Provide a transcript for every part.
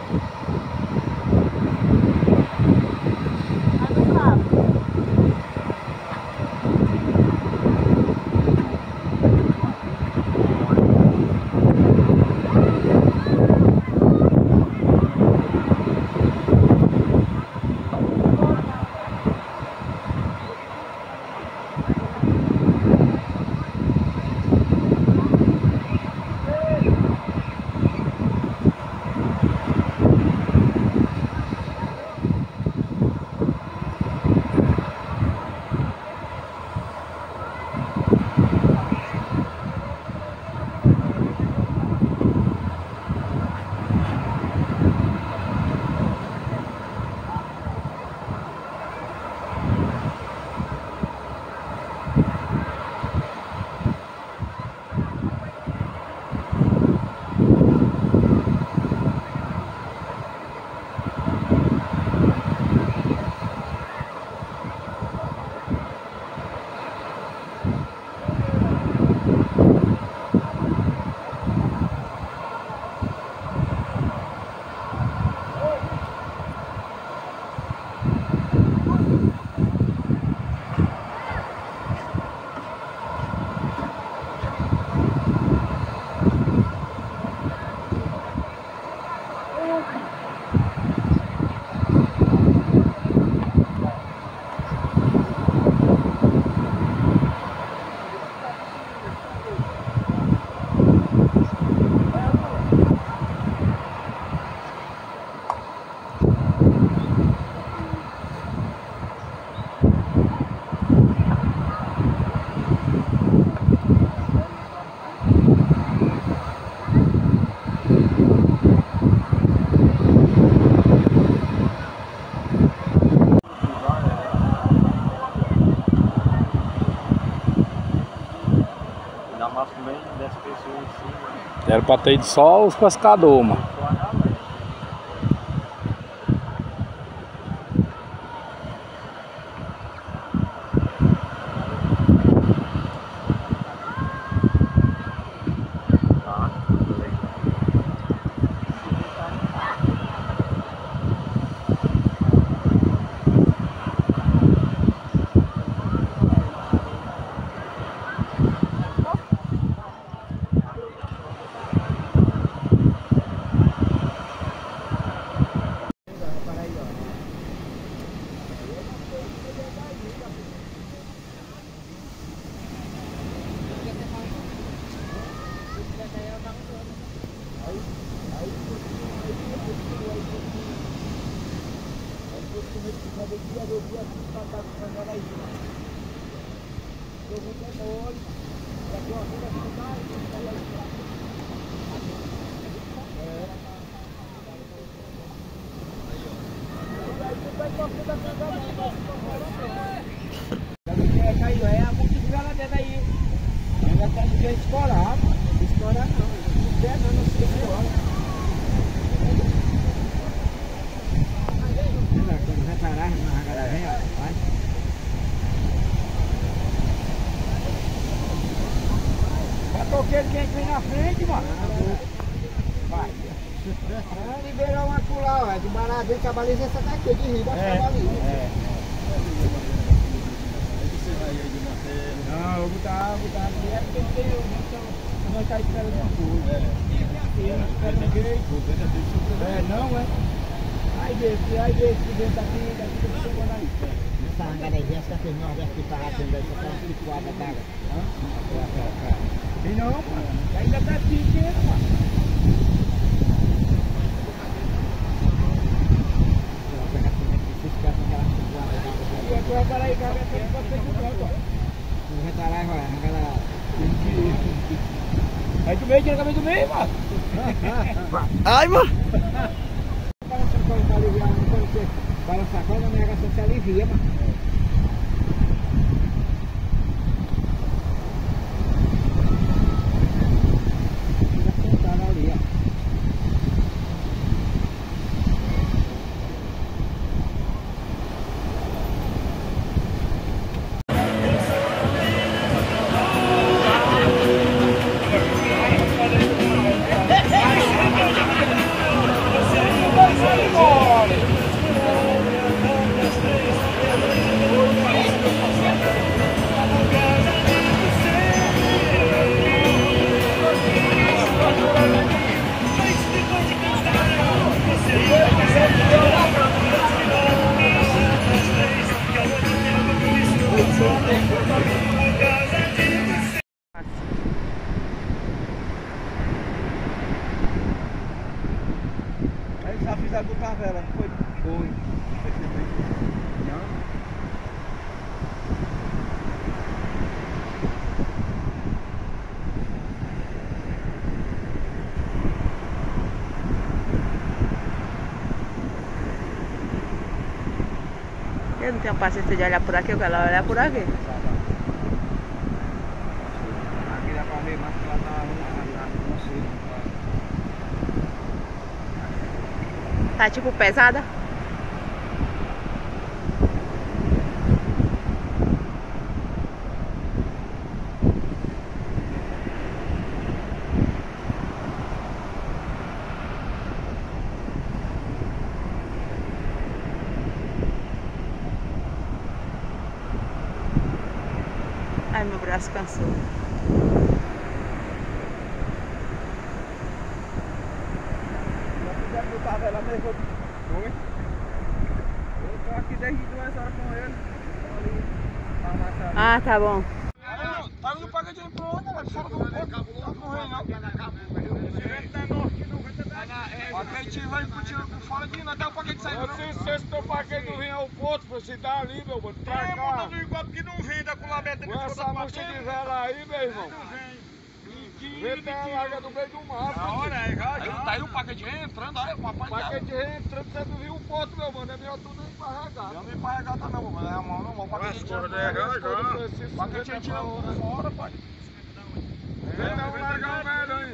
Era pra ter ido só os pescadores, mano. Quem vem na frente, mano? Vai. Liberou uma lá, ó. De Maravilha, Cabaliza, essa daqui, de Rio, das Cabaliza. Não, eu vou botar direto, porque tem nós tá esperando uma coisa. Não espera ninguém. Não, é? Aí desse, dentro daqui, tem que chegar aí. Essa hangarejinha, essa que nós deve estar atendendo, essa tá situada d'água. E não, mano, ainda tá pequeno, mano. E agora, peraí, cara, pode ser que pronto, ó. Não vai estar lá, galera. Aí do meio, tira a cabeça do meio, mano. Ai, mano. Balançar quando a negação se alivia, mano. fizeram do Cavela, não foi? Foi. Não. Eu não tenho paciência de olhar por aqui, eu quero olhar por aqui. Aqui dá pra ver mais que lá tá não sei. Tá tipo pesada? Ai, meu braço cansou. Do Cavela mesmo. Foi? Eu tô aqui desde 2 horas com ele. Ah, tá bom. Tá indo pra gente pro outro, né? Fora do ponto. Não vem não. A gente vai continuar por fora de nada, dá o paquete sair não. Se teu paquete não vem ao ponto, você dá ali, meu mano, pra cá. É, do igual porque não vem da culabeta. Com essa mancha de vela aí, meu irmão. Não vem. Vê até a larga do meio do mar. Na hora, é, já. Tá aí o paquete entrando, olha, o papai. O paquete entrando, você não viu o ponto, meu mano, é melhor tu nem embarregar. Eu não embarregar tá não, mano, é a mão não, o paquete entrando. O paquete entrando por fora, pai. Vem não largar o velho aí.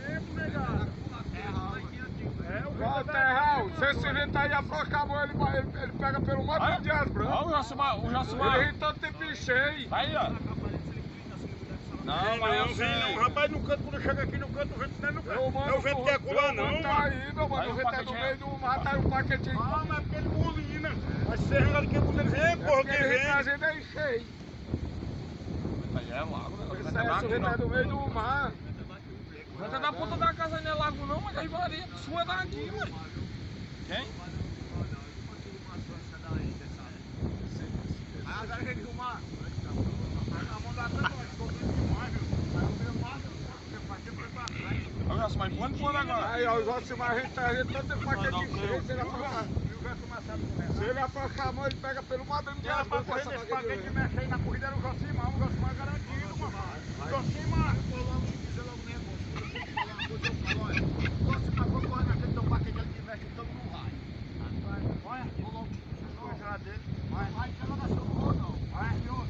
Ó, Terral, se esse vento aí acabou, ele pega pelo mato de as brancas. Olha o Jacimar. Ele todo tem pichei. Aí, ó. Não, mas eu sei. Não, rapaz, no canto, quando chega aqui no canto, o vento não é no canto. É o vento que é colar, não. Tá aí, meu mano, o vento é do meio do mato, aí o paquetinho. Ah, mas é porque ele bolina. Mas se você arrancar aqui quando ele vem, porra, que ele vem. Trazendo aí cheio. Aí é lago, né? O vento é do meio do mar. Não é da ponta da casa, não é lago não, mas aí varia. Sua daqui, mano. Quem? Ah, já quer filmar? Na mão da trás, olha o Jacimar, quando for agora? Aí, ó, o Jacimar, a gente trazendo tanto paquete de cheio, se ele afrouxar a mão, ele pega pelo madame de as brancas. Esse paquete que mexe aí na corrida era o Jacimar garantido, mano. Jacimar. Vou correr naquele teu paquete ali que mexe, então não vai. Olha, vou logo coisa dele. Vai, você não nasceu no rodo, não. Vai, de onde?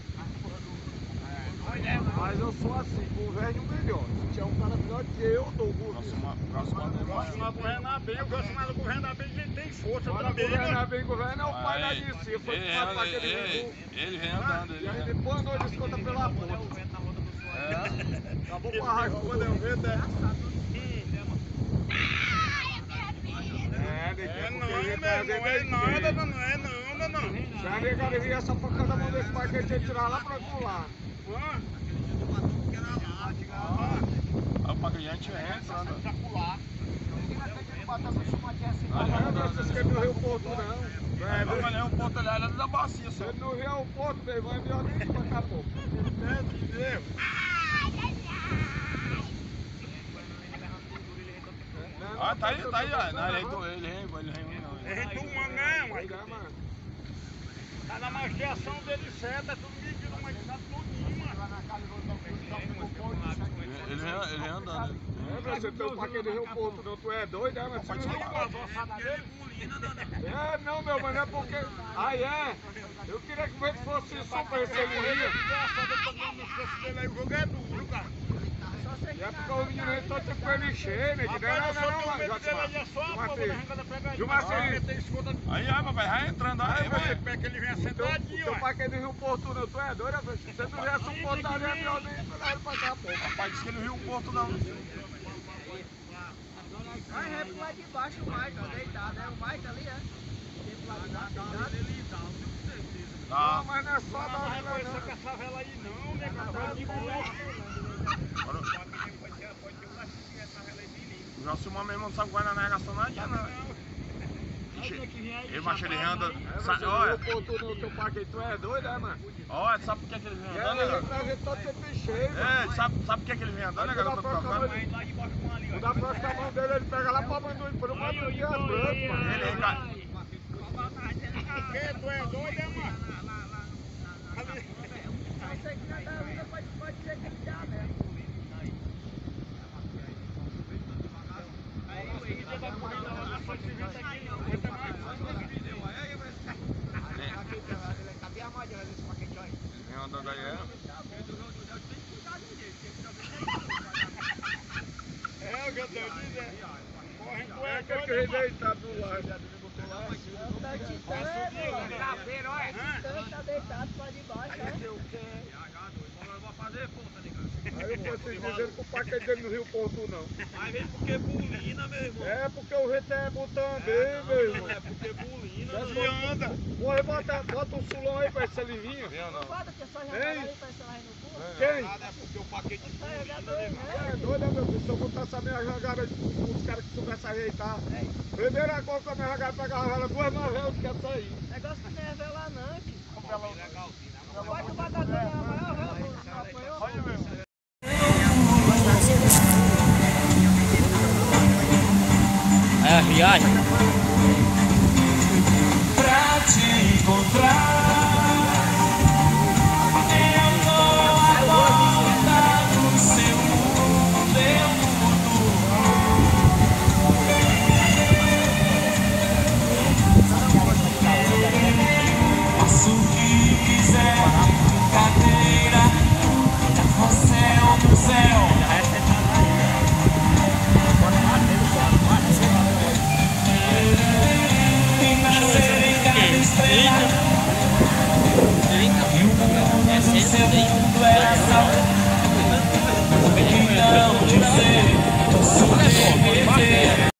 Mas eu sou assim, com o velho melhor. Se tiver um cara melhor que eu dou o gosto. Gosto de governar bem, eu gosto mais de governar bem, ele tem força também. Governar bem, governa é o pai da DC. Foi que faz para aquele vento. Ele vem andando. E aí depois nós desconta pela ponta. Acabou com a raiva quando eu vento, é. Não. Se a negada vier essa facada, a mão desse paquete e tirar lá pra pular. O paquete é entrando. Vocês querem no Rio Porto, não? Mas não é o Porto, ele é da bacia só. Ele não vê o Porto, meu irmão, é melhor nem espancar pouco. Ah, tá aí, ó. Não, ele vem não. Ele vem tomando, né, mano? Tá na magiação dele certo, é tudo medido, mas tá tudinho, mano. Ele vem andando. Você tem o paquete do Rio Porto, não? Tu é doido, é? Mas você não viu a avançada dele? É, não, meu mano, é porque... Aí é. Eu queria que o vento fosse super, esse ele ria. O jogo é duro, cara. E é porque o menino aí todo tempo ele encher, né? Que não é não, aí, papai, vai entrando aí, vai. Ele vem sentadinho, ó. O teu paquete do Rio Porto, não, tu é doido, velho? Se você não viesse um ponto ali, é melhor nem pra cá, pô. Papai disse que ele viu um Porto, não. Vai ré pro lado de baixo, o Mike, ó, deitado, é o Mike ali, é? Tem pro lado de baixo, deitado. Não, mas não é só da vela, não. Não com essa vela aí, não, negado. Vai de boa. O Jacimar mesmo não sabe guardar na negação nadinha, não. Ele, macho, ele anda. Olha. O teu paquete, tu é doido, é, mano? Olha, sabe por que ele vem andando, né, galera? Sabe por que ele vem andando, né, galera? O da próxima mão dele, ele pega lá pra Manduí, por uma eu de branco, mano. Tu é doido, é, mano? Isso aqui na Daúda pode ser que dá mesmo. É o que eu tô dizendo. Corre, tu é Aquele que doido, veio deitado no lar, já botou lá. Tá titã, tá deitado pra debaixo, ó. Aí eu fui dizendo que o paquete dele no Rio Porto não. Mas vem porque bulina, meu irmão. É porque o jeito é botando bem, meu irmão. É porque bulina Já não anda. Vou bota um sulão aí pra esse alivinho. Bota que é só jogar Ei. ali pra esse lá no cu. Quem? Nada é porque o paquete Tá bulina, jogador, né, né? É doido, né, meu filho? Se eu botar essa minha jogada, os caras que soubessem ajeitar. Primeira coisa que a minha jogada pegava ela, duas mais velhas do que essa aí. Negócio que não é vela não, tio. legalzinho. Pode botar toda a maior vela, não apanhou? Olha, meu irmão. É a viagem. Pra te encontrar, eu tô agora no seu mundo, eu mudo. Faço o que quiser, cadeira, você é o museu. E o mundo segundo era sal. Então dizer, eu sou